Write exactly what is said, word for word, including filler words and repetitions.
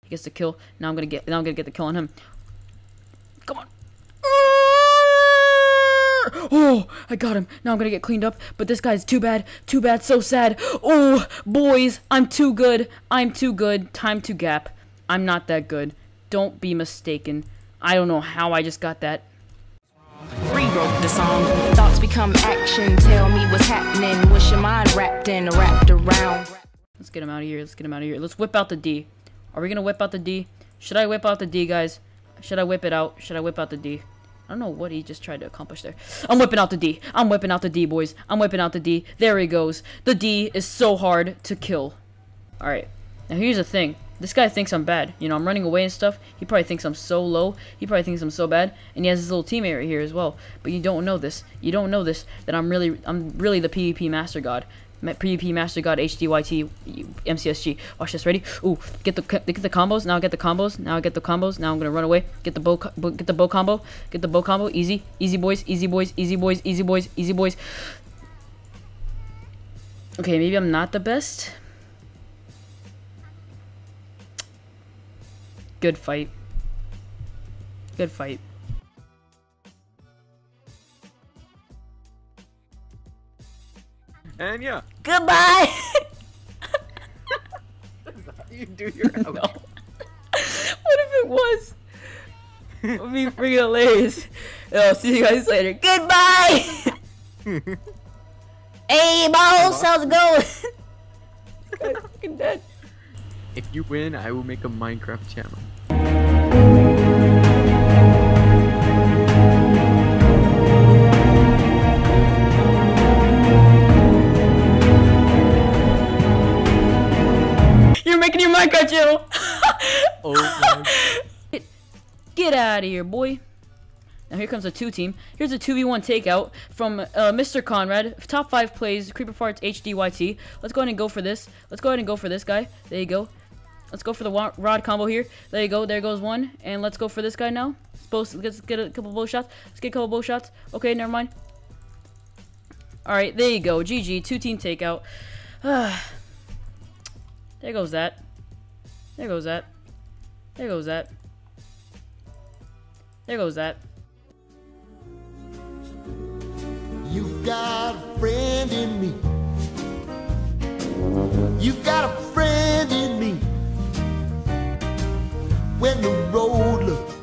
He gets the kill. Now I'm gonna get. Now I'm gonna get the kill on him. Come on. Oh, I got him. Now I'm gonna get cleaned up. But this guy's too bad. Too bad. So sad. Oh, boys, I'm too good. I'm too good. Time to gap. I'm not that good. Don't be mistaken. I don't know how I just got that. Rewrote the song. Thoughts become action. Tell me what's happening. What's your mind wrapped in, wrapped around? Let's get him out of here. Let's get him out of here. Let's whip out the D. Are we gonna whip out the D? Should I whip out the D, guys? Should I whip it out? Should I whip out the D? I don't know what he just tried to accomplish there. I'm whipping out the D. I'm whipping out the D, boys. I'm whipping out the D. There he goes. The D is so hard to kill. Alright. Now here's the thing. This guy thinks I'm bad. You know, I'm running away and stuff. He probably thinks I'm so low. He probably thinks I'm so bad. And he has his little teammate right here as well. But you don't know this. You don't know this. That I'm really, I'm really the PvP Master God. PvP Master God H D Y T M C S G. Watch this. Ready? Ooh, get the get the combos. Now I get the combos. Now I get the combos. Now I'm gonna run away. Get the bow. Get the bow combo. Get the bow combo. Easy, easy boys. Easy boys. Easy boys. Easy boys. Easy boys. Okay, maybe I'm not the best. Good fight. Good fight. And yeah. Goodbye. You do your outro. No. What if it was? It would be freaking hilarious. Oh, see you guys later. Goodbye. Hey, boss, how's it going? Guy's fucking dead. If you win, I will make a Minecraft channel. You're making your Minecraft channel. Oh my. Get, get out of here, boy. Now here comes a two team. Here's a two v one takeout from uh, Mister Conrad. Top five plays, Creeper Farts H D Y T. Let's go ahead and go for this. Let's go ahead and go for this guy. There you go. Let's go for the rod combo here. There you go. There goes one. And let's go for this guy now. Supposed let's get a couple bow shots. Let's get a couple bow shots. Okay, never mind. Alright, there you go. G G. Two team takeout. There goes that. There goes that. There goes that. There goes that. You've got a friend in me. You've got a friend in me. When the road looks